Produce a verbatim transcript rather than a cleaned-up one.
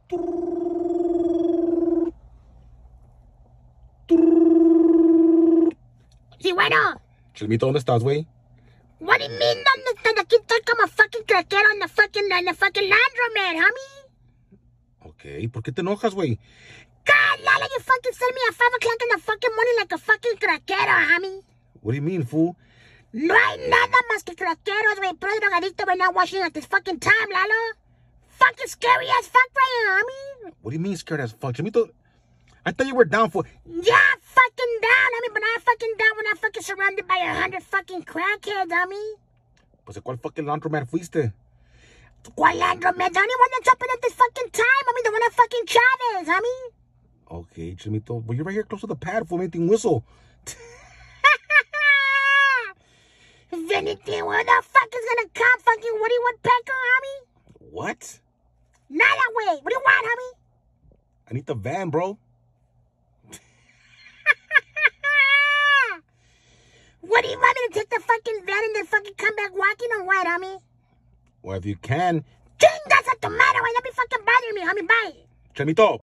Sí, bueno. Chelmito, ¿dónde estás, güey? What do you mean, ¿dónde estás? Aquí estoy como fucking craquero en the fucking, in the fucking laundromat, homie. Ok, ¿por qué te enojas, güey? God, Lala, you fucking send me at five o'clock in the fucking morning like a fucking craquero, homie. What do you mean, fool? No hay nada más que craqueros, güey. Puro drogadicto right now washing at this fucking time, Lalo. Fucking scary as fuck right here, homie. What do you mean scared as fuck? Chelmito, I thought you were down for... Yeah, fucking down, homie, but I'm fucking down when I'm fucking surrounded by a hundred fucking crackheads, homie. Pues, ¿a cuál fucking laundromat fuiste? ¿Cuál laundromat? The only one that's open at this fucking time, homie. The one at fucking Chavez, homie. Okay, Chelmito, but you're right here close to the pad for anything whistle. If anything, where the fuck is gonna come? Fucking Woody Woodpecker, homie? What? Not that way. What do you want, homie? I need the van, bro. What do you want me to take the fucking van and then fucking come back walking or what, homie? Well, if you can. Chingas a tu madre, güey. Don't be fucking bothering me, homie. Bye. Chelmito.